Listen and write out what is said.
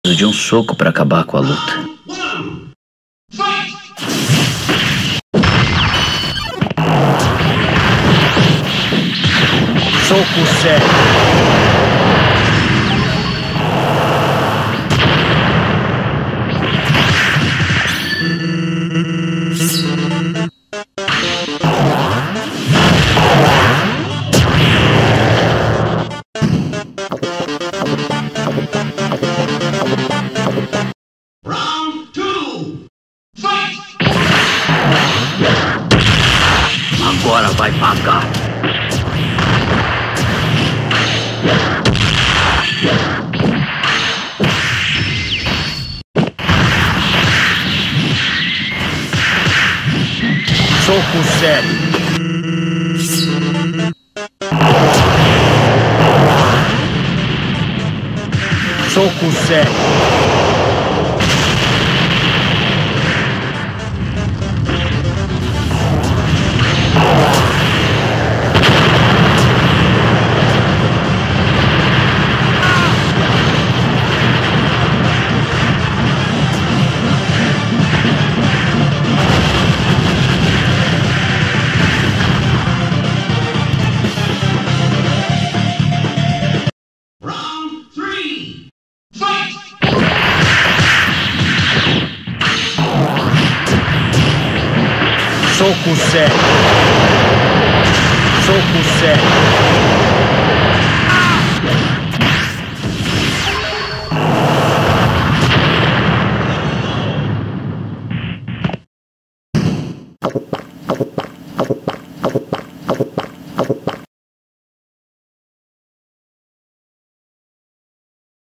Preciso de um soco para acabar com a luta. Soco sério. Agora vai pagar. Soco sério. Soco sério. Soco sério. Soco sério.